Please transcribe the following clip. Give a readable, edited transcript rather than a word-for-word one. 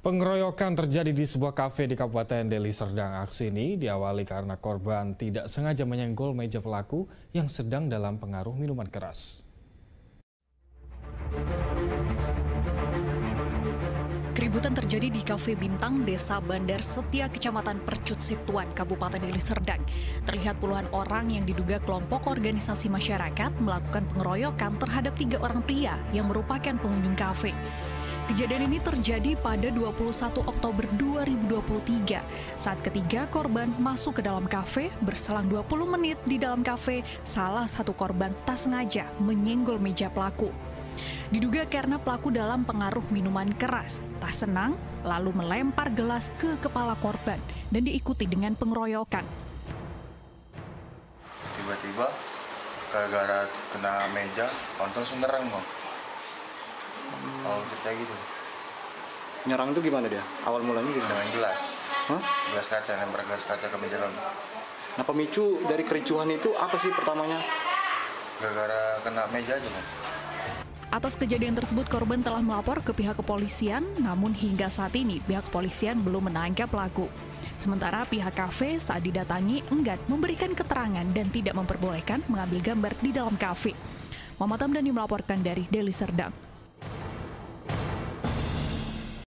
Pengeroyokan terjadi di sebuah kafe di Kabupaten Deli Serdang. Aksi ini diawali karena korban tidak sengaja menyenggol meja pelaku yang sedang dalam pengaruh minuman keras. Keributan terjadi di Kafe Bintang, Desa Bandar Setia, Kecamatan Percut Situan, Kabupaten Deli Serdang. Terlihat puluhan orang yang diduga kelompok organisasi masyarakat melakukan pengeroyokan terhadap 3 orang pria yang merupakan pengunjung kafe. Kejadian ini terjadi pada 21 Oktober 2023 saat ketiga korban masuk ke dalam kafe. Berselang 20 menit di dalam kafe, salah satu korban tak sengaja menyenggol meja pelaku. Diduga karena pelaku dalam pengaruh minuman keras, tak senang lalu melempar gelas ke kepala korban dan diikuti dengan pengeroyokan. Tiba-tiba gara-gara kena meja, langsung nyerang, Bang. Kalau cerita gitu. Nyerang itu gimana dia? Awal mulanya gimana? Dengan gelas. Gelas kaca, lempar gelas kaca ke meja kami. Nah, pemicu dari kericuhan itu apa sih pertamanya? Gara-gara kena meja aja, Bang. Atas kejadian tersebut, korban telah melapor ke pihak kepolisian, namun hingga saat ini pihak kepolisian belum menangkap pelaku. Sementara pihak kafe saat didatangi enggan memberikan keterangan dan tidak memperbolehkan mengambil gambar di dalam kafe. Muhammad Hamdani melaporkan dari Deli Serdang.